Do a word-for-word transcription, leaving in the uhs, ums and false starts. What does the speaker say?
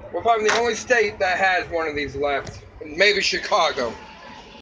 We're probably the only state that has one of these left. Maybe Chicago.